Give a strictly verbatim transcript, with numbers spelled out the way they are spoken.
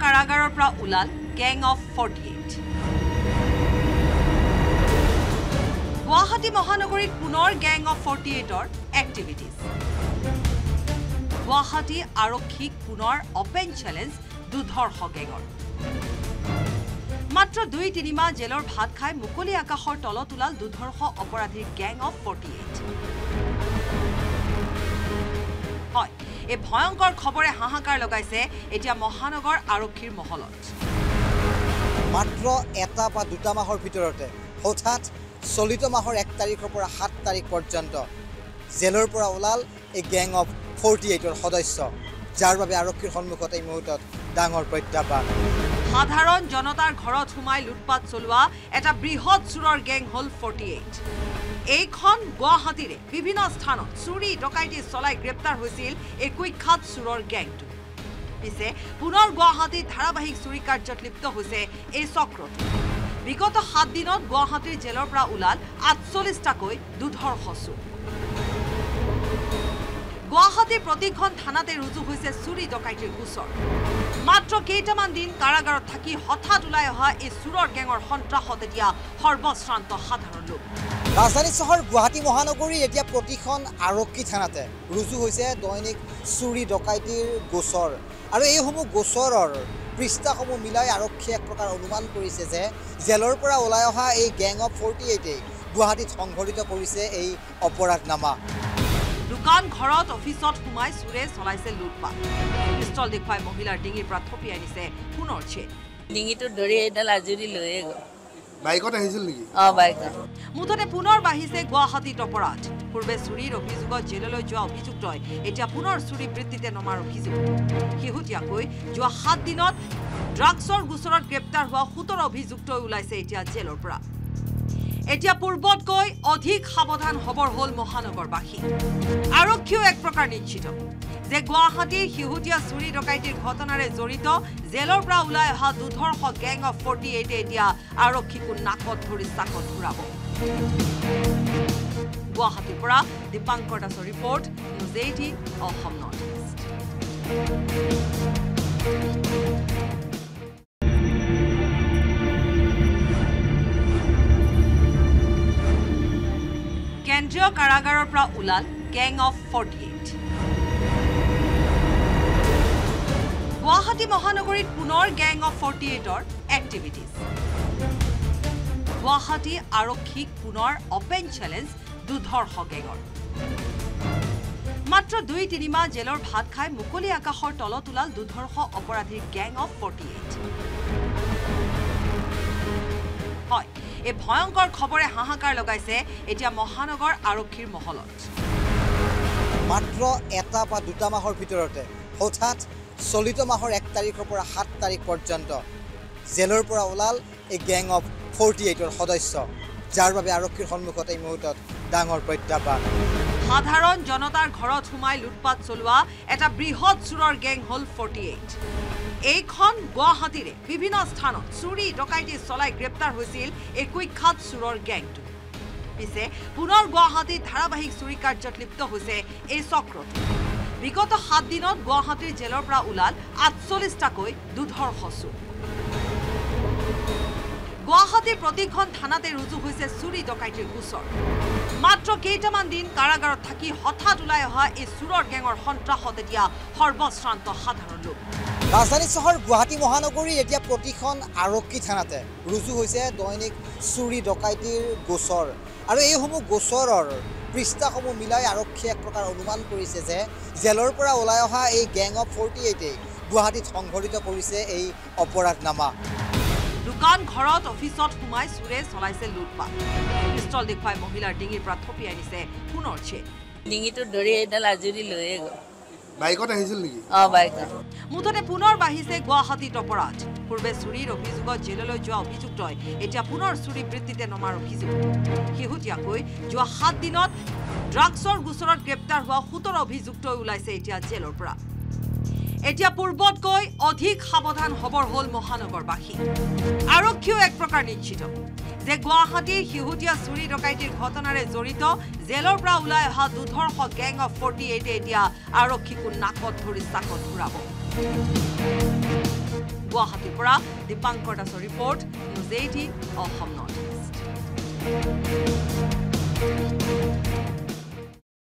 কাৰাগাৰৰ পৰা ওলাল গেং অফ forty-eight গুৱাহাটী মহানগৰীত পুনৰ গেং অফ forty-eight-ৰ এক্টিভিটিজ গুৱাহাটী আৰক্ষীক পুনৰ অপেন চেলেঞ্জ দুধৰ্ষ গেঙৰ মাত্ৰ দুই তিনি মাহ জেলৰ ভাত খাই মুকলি আকাশৰ তলত ওলাল দুধৰ্ষ অপৰাধীৰ গেং অফ forty-eight হয় এই ভয়ংকৰ খবৰে হাহাকাৰ লগাইছে এতিয়া মহানগৰ আৰক্ষীৰ মহলত মাত্ৰ এটা বা দুটা মাহৰ ভিতৰতে হঠাৎ চলিত মাহৰ এক তাৰিখৰ পৰা সাত তাৰিখ পৰ্যন্ত জেলৰ পৰা ওলাল এই গেং অফ forty-eight-ৰ সদস্য যাৰ বাবে আৰক্ষীৰ সন্মুখত এই মুহূৰ্তত ডাঙৰ প্ৰত্যাহ্বান সাধাৰণ জনতাৰ ঘৰত সোমাই লুটপাট চলোৱা এটা বৃহৎ চুৰৰ গেং হল forty-eight এইখন গুৱাহাটীৰে বিভিন্ন স্থানত চুৰি ডকাইতি চলাই গ্ৰেপ্তাৰ হৈছিল এই কুখ্যাত চুৰৰ গেংটো পিছে পুনৰ গুৱাহাটীত ধাৰাবাহিক চুৰি কাৰ্যত লিপ্ত হৈছে এই চক্ৰটো বিগত সাত দিনত গুৱাহাটীৰ জেলৰ পৰা ওলাল আঠচল্লিশটাকৈ দুধৰ্ষ চুৰ গুৱাহাটীৰ প্ৰতিখন থানাতে ৰুজু হৈছে চুৰি ডকাইতিৰ গোচৰ মাত্ৰ কেইটামান দিন কাৰাগাৰত থাকি হঠাৎ ওলাই অহা এই চুৰৰ গেঙৰ সন্ত্ৰাসত এতিয়া সৰ্বশ্ৰান্ত সাধাৰণ লোক ৰাজধানী চহৰ গুৱাহাটী মহানগৰীৰ এতিয়া প্ৰতিখন আৰক্ষী থানাতে ৰুজু হৈছে দৈনিক চুৰি ডকাইতিৰ গোচৰ আৰু এইসমূহ গোচৰৰ পৃষ্ঠাসমূহ মিলাই আৰক্ষীয়ে এক প্ৰকাৰ অনুমান কৰিছে যে জেলৰ পৰা ওলাই অহা এই গেং অফ forty-eight-এ গুৱাহাটীত সংঘটিত কৰিছে এই অপৰাধনামা দোকান ঘৰত অফিসত সোমাই চুৰে চলাইছে লুটপাট পিস্তল দেখুৱাই মহিলাৰ ডিঙিৰ পৰা থপিয়াই নিছে পুনৰ ছে ডিঙিটো ধৰি এডাল আজুৰি লৈ গ'ল বাইকত আহিছিল নেকি অ বাইকত মুঠতে পুনৰ বাঢ়িছে গুৱাহাটীত অপৰাধ পূৰ্বে চুৰিৰ অভিযোগত জেললৈ যোৱা অভিযুক্তই এতিয়া পুনৰ চুৰি বৃত্তিতে নমাৰ অভিযোগ শেহতীয়াকৈ যোৱা সাত দিনত ড্ৰাগছৰ গোচৰত গ্ৰেপ্তাৰ হোৱা সোতৰ অভিযুক্তই ওলাইছে এতিয়া জেলৰ পৰা এতিয়া পূৰ্বতকৈ অধিক সাৱধান হবৰ হল মহানগৰবাসী আৰক্ষীও এক প্ৰকাৰ নিশ্চিত যে গুৱাহাটীৰ শেহতীয়া চুৰি ডকাইতিৰ ঘটনাৰে জড়িত জেলৰ পৰা ওলাই অহা দুধৰ্ষ গেং অফ forty-eight-এ এতিয়া আৰক্ষীকো নাকত ধৰি চাকত ঘূৰাব গুৱাহাটীৰ পৰা দীপাংকৰ দাসৰ report news eighteen Assam north east কেন্দ্ৰীয় কাৰাগাৰৰ পৰা ওলাল গেং অফ forty-eight গুৱাহাটী মহানগৰীত পুনৰ গেং অফ forty-eight-ৰ এক্টিভিটিজ গুৱাহাটী আৰক্ষীক পুনৰ অপেন চেলেঞ্জ দুধৰ্ষ গেঙৰ মাত্ৰ দুই তিনি মাহ জেলৰ ভাত খাই মুকলি আকাশৰ তলত ওলাল দুধৰ্ষ অপৰাধীৰ গেং অফ forty-eight হয় এই ভয়ংকৰ খবৰে হাহাকাৰ লগাইছে এতিয়া মহানগৰ আৰক্ষীৰ মহলত মাত্ৰ এটা বা দুটা মাহৰ ভিতৰতে হঠাৎ চলিত মাহৰ এক তাৰিখৰ পৰা সাত তাৰিখ পৰ্যন্ত জেলৰ পৰা ওলাল এই গেং অফ forty-eight-ৰ সদস্য যাৰ বাবে আৰক্ষীৰ সন্মুখত এই মুহূৰ্তত ডাঙৰ প্ৰত্যাহ্বান সাধাৰণ জনতাৰ ঘৰত সোমাই লুটপাট চলোৱা এটা বৃহৎ চুৰৰ গেং হল forty-eight এইখন গুৱাহাটীৰে বিভিন্ন স্থানত চুৰি ডকাইতি চলাই গ্ৰেপ্তাৰ হৈছিল এই কুখ্যাত চুৰৰ গেংটো পিছে পুনৰ গুৱাহাটীত ধাৰাবাহিক চুৰি কাৰ্যত লিপ্ত হৈছে এই চক্ৰটো বিগত সাত দিনত গুৱাহাটীৰ জেলৰ পৰা ওলাল আঠচল্লিশটাকৈ দুধৰ্ষ চুৰ গুৱাহাটীৰ প্ৰতিখন থানাতে ৰুজু হৈছে চুৰি ডকাইতিৰ গোচৰ মাত্ৰ কেইটামান দিন কাৰাগাৰত থাকি হঠাৎ ওলাই অহা এই চুৰৰ গেঙৰ সন্ত্ৰাসত এতিয়া সৰ্বশ্ৰান্ত সাধাৰণ লোক ৰাজধানী চহৰ গুৱাহাটী মহানগৰীৰ এতিয়া প্ৰতিখন আৰক্ষী থানাতে ৰুজু হৈছে দৈনিক চুৰি ডকাইতিৰ গোচৰ আৰু এইসমূহ গোচৰৰ পৃষ্ঠাসমূহ মিলাই আৰক্ষীয়ে এক প্ৰকাৰ অনুমান কৰিছে যে জেলৰ পৰা ওলাই অহা এই গেং অফ forty-eight-এ গুৱাহাটীত সংঘটিত কৰিছে এই অপৰাধনামা দোকান ঘৰত অফিসত সোমাই চুৰে চলাইছে লুটপাট পিস্তল দেখুৱাই মহিলাৰ ডিঙিৰ পৰা থপিয়াই নিছে পুনৰ ছে ডিঙিটো ধৰি এডাল আজুৰি লৈ গ'ল বাইকত আহিছিল নেকি অ বাইকত মুঠতে পুনৰ বাঢ়িছে গুৱাহাটীত অপৰাধ পূৰ্বে চুৰিৰ অভিযোগত জেললৈ যোৱা অভিযুক্তই এতিয়া পুনৰ চুৰি বৃত্তিতে নমাৰ অভিযোগ শেহতীয়াকৈ যোৱা সাত দিনত ড্ৰাগছৰ গোচৰত গ্ৰেপ্তাৰ হোৱা সোতৰ অভিযুক্তই ওলাইছে এতিয়া জেলৰ পৰা এতিয়া পূৰ্বতকৈ অধিক সাৱধান হবৰ হল মহানগৰবাসী আৰক্ষীও এক প্ৰকাৰ নিশ্চিত যে গুৱাহাটীৰ শিহুতীয়া চুৰি ডকাইতিৰ ঘটনাৰে জড়িত জেলৰ পৰা ওলাই অহা দুধৰ্ষ গেং অফ ফৰ্টি এইটে এতিয়া আৰক্ষীকো নাকত ধৰি চাকত ঘূৰাব গুৱাহাটীৰ পৰা দীপাংকৰ দাসৰ report news eighteen Assam north east